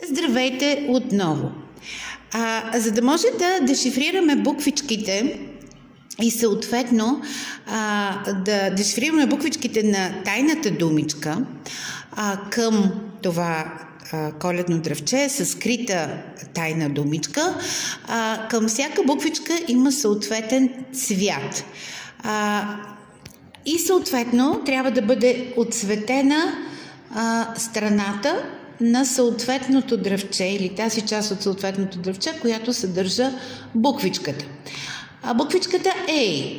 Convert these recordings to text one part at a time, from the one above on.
Здравейте отново! За да може да дешифрираме буквичките и съответно да дешифрираме буквичките на тайната думичка към това коледно дръвче с скрита тайна думичка, към всяка буквичка има съответен цвят. И съответно трябва да бъде отцветена страната на съответното дръвче или тази част от съответното дръвче, която съдържа буквичката. Буквичката A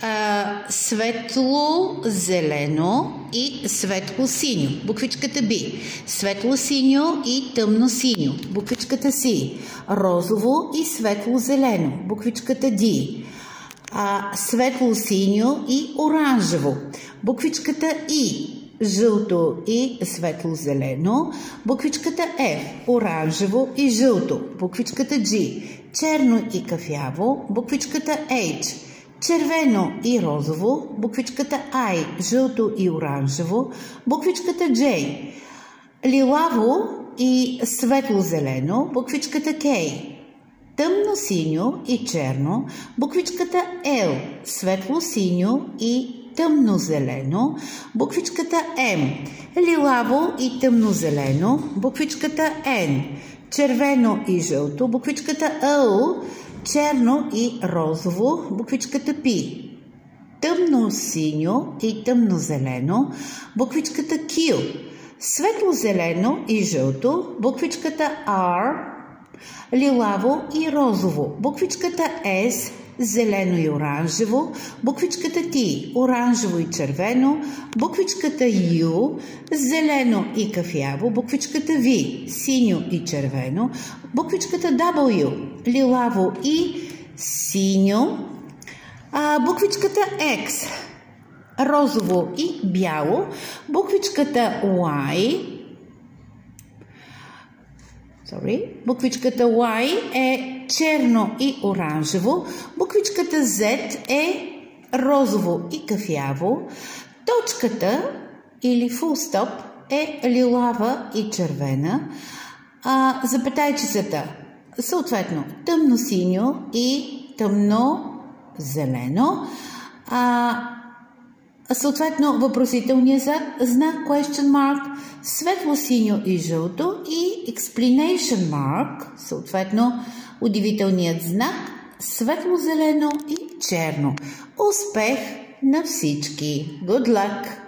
светло-зелено и светло-синьо. Буквичката B светло-синьо и тъмно-синьо. Буквичката C розово и светло-зелено. Буквичката D светло-синьо и оранжево. Буквичката E жълто и светло-зелено. Буквичката F оранжево и жълто. Буквичката G черно и кафяво. Буквичката H червено и розово. Буквичката I жълто и оранжево. Буквичката J лилаво и светло-зелено. Буквичката K тъмно-синьо и черно. Буквичката L светло-синьо и тъмно-зелено. Буквичката М лилаво и тъмно-зелено. Буквичката Н червено и жълто. Буквичката О черно и розово. Буквичката П тъмно-синьо и тъмно-зелено. Буквичката Q светло-зелено и жълто. Буквичката R лилаво и розово. Буквичката S зелено и оранжево. Буквичката T оранжево и червено. Буквичката U зелено и кафяво. Буквичката V синьо и червено. Буквичката W лилаво и синьо. Буквичката X розово и бяло. Буквичката Y Буквичката Y е черно и оранжево. Буквичката Z е розово и кафяво. Точката или full stop е лилава и червена. Запетайчицата съответно тъмно-синьо и тъмно-зелено. Съответно въпросителният знак question mark светло-синьо и жълто и explanation mark, съответно удивителният знак светло-зелено и черно. Успех на всички! Good luck!